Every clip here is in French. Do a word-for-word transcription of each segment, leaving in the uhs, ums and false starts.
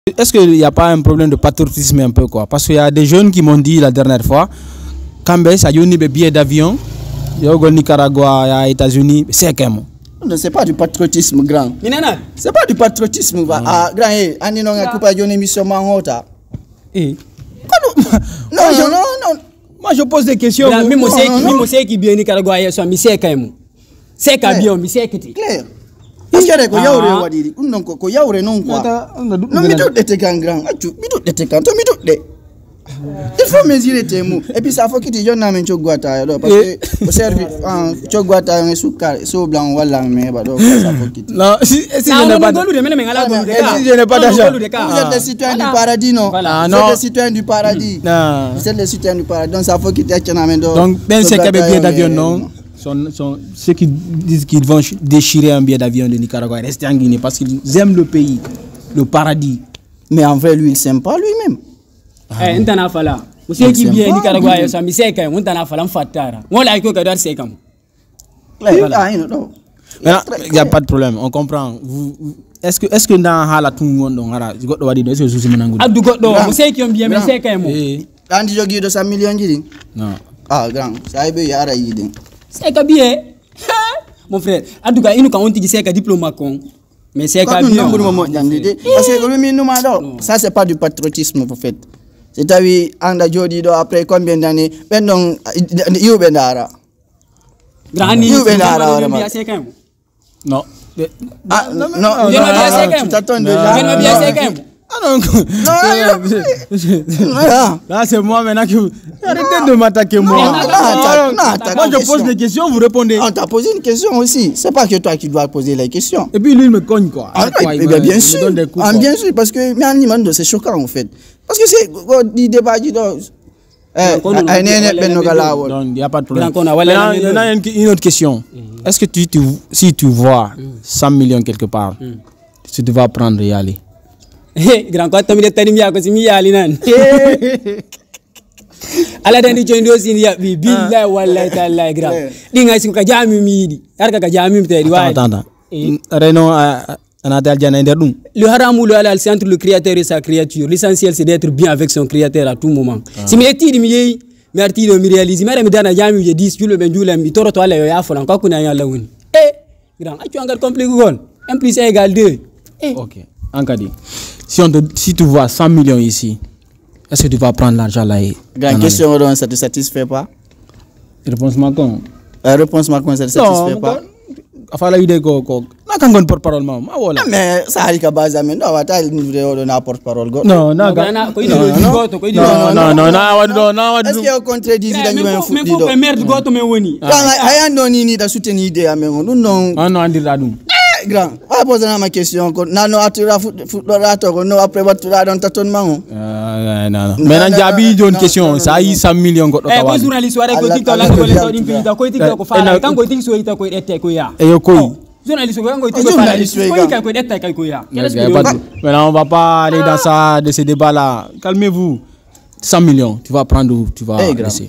Est-ce qu'il n'y a pas un problème de patriotisme un peu quoi? Parce qu'il y a des jeunes qui m'ont dit la dernière fois, quand ça y a des billets d'avion, il y a au Nicaragua, il y a aux États-Unis, c'est quand même. Non, c'est pas du patriotisme grand. C'est pas du patriotisme. Mm. Ah, grand, eh, Andy non a coupé une émission Manhota. Eh. Non, non, non, non. Moi je pose des questions. Même moi c'est qui bien Nicaragua, c'est c'est quand même. C'est quand bien, mais c'est clair. Parce que ko yawre wadi non ko yawre non quoi. Non mi doute de grand grand. Mi doute de grand, mi doute de. Il faut mesurer tes mots. Et puis ça faut que tu jonnes men chogwata parce que au service en chogwata en soukar so blanc wala mais ba donc ça faut que. Non, si si je n'ai pas si je n'ai pas d'argent. Vous êtes les citoyens du paradis non? Vous êtes les citoyens du paradis. Non. Vous êtes les citoyens du paradis. Donc ça faut que tu aies donc ben c'est que billet d'avion non. Sont, sont, ceux qui disent qu'ils vont déchirer un billet d'avion de Nicaragua et rester en Guinée parce qu'ils aiment le pays, le paradis. Mais en vrai, lui, il ne s'aime pas lui-même. Eh, on t'en a fallu. Ceux qui viennent Nicaragua, ils sont mis quand même. On t'en a fallu un fatara. On l'a écouté dans c'est comme. Il n'y a pas de problème, on comprend. Est-ce que est-ce que dans la tout le monde on a dit est-ce que je suis menangou? Ah du godo, ceux qui ont bien mais c'est quand même. Dans du jogi de cent millions d'idées. Non. Ah grand, ça y est, y a rien d'idée. C'est que bien. Mon frère, en tout cas, il nous quand on dit c'est que diplôme con. Mais c'est que bien. Parce que ça c'est pas du patriotisme en fait. C'est-à-dire anda jodi do après combien d'années ben donc you bendara. Grand you bendara non. Ah non non, tu t'attends déjà. Je ne bien c'est quand même. Ah non, non, là c'est moi maintenant que vous arrêtez de m'attaquer moi. Non, non, moi je pose des questions, vous répondez. On t'a posé une question aussi. C'est pas que toi qui dois poser les questions. Et puis lui il me cogne quoi. Ah, quoi, il me, bien sûr. Coups, ah, bien sûr parce que mais c'est choquant en fait. Parce que c'est du débat du dos. Eh, il n'y a pas de problème. Il y en a une autre question. Est-ce que tu, tu si tu vois cent millions quelque part, tu devras prendre et aller? Grand quoi tammi de tani miya ko si mi yali nan ala dan di jondo sin ya bi billahi wallahi ta'ala grand dinga si ko jami midi har ka jami te di wa attends reno anatal jana nder dum le haramu le halal c'est entre le créateur et sa créature. L'essentiel c'est d'être bien avec son créateur à tout moment. Si mi etti di mi yeyi mi arti do mi réalise mi mi dana jami je dix julo ben julam mi toro to ala yo ya folan ko kuna yalla woni eh grand accu angal complet gol un plus un égale deux. OK Ankadi, si, on te, si tu vois cent millions ici, est-ce que tu vas prendre l'argent là? Grande question, ça ne te satisfait pas? Réponse Macron. Euh, réponse Macron, ça ne te satisfait pas? Il faut l'idée que je ne porte-parole. Mais ça a été base à maintenant, on va livrer porte-parole. Non, non, non, non, non, non, non, est-ce qu'il y a un contredit dans le foot? Mais il faut que merde goto me woni. Ah, non, ni da soutenir idée à non, non. Ah non, on dit là donc. Grand, on pose ma question. Nano atura footballato, no après batura dans tâtonnement. Ah non non. Maintenant Jabi j'ai une question, ça y cent millions goto ka wali. Eh, journaliste wara ko TikTok la ko le to din ko TikTok ko fala, kan ko TikTok so ita ko ette ko ya. Et yo ko. Journaliste ko ko TikTok fala, ko ka ko ette ko ya. Maintenant on va pas aller dans ça de ces débats là. Calmez-vous. cent millions, tu vas prendre où tu vas laisser.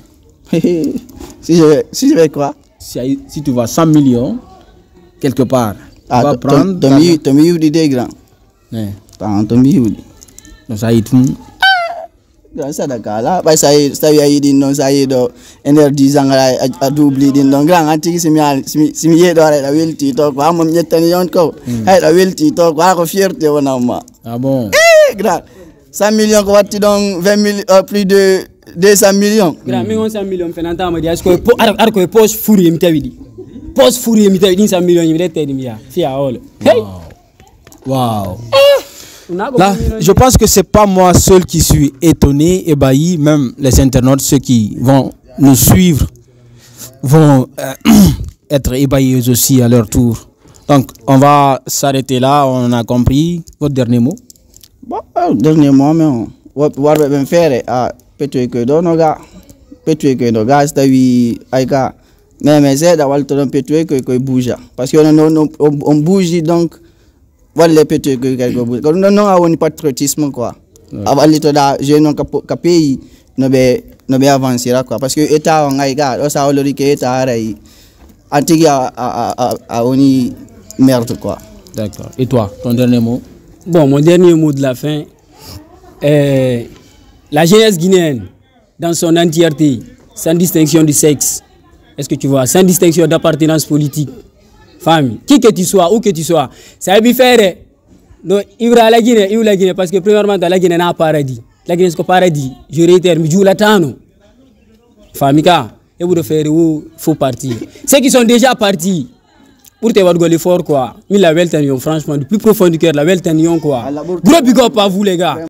Si je si je vais quoi? Si si tu vas cent millions quelque part. Ah, tu vas prendre Tommy Tommy Yudi des grands. Eh, tant Tommy Yudi. Non ça y est tout. Grand ça d'accord là, bah ça y ça y est dit non ça y est do énergie zanga a double dit non grand anti si mi si mi yedo la welti to ko am ñettani yon ko hay la welti to ko ko fierté wona ma. Ah bon. Eh grand cent millions ko watti donc vingt mille plus de deux cents millions. Grand mi on cent millions fenanta ma di est-ce que ar ko poche fourri mi tawidi. Post fourrier mi tawi cent millions mi rete mi ya fi a ole hey wow. Là je pense que c'est pas moi seul qui suis étonné, ébahi, même les internautes, ceux qui vont nous suivre vont euh, être ébahis eux aussi à leur tour. Donc on va s'arrêter là, on a compris. Votre dernier mot? Bon, dernier mot mais on va bien faire à peut-être que donoga peut-être que donoga stawi aika. Mais mais c'est d'avoir tout un peu que que bouge parce que on on bouge donc voilà les petits que quelque bouge non non on patriotisme quoi avant l'état da je non cap pays no be no be avancer quoi parce que état on a gars ça on le dit que état arai antique à à à on merde quoi. D'accord. Et toi ton dernier mot? Bon, mon dernier mot de la fin euh, la jeunesse guinéenne, dans son entièreté, sans distinction de sexe, est-ce que tu vois, sans distinction d'appartenance politique, famille, qui que tu sois, où que tu sois, ça veut faire, non, il y a la Guinée, il y a la Guinée, parce que premièrement, la Guinée n'a pas paradis. La Guinée, c'est un paradis. Je réitère, mais je la tano. Famille, et vous de faire, il faut partir. Ceux qui sont déjà partis, pour te voir l'effort, quoi, mais la belle tension, franchement, du plus profond du cœur, la belle tension, quoi. Gros big up à vous, les gars.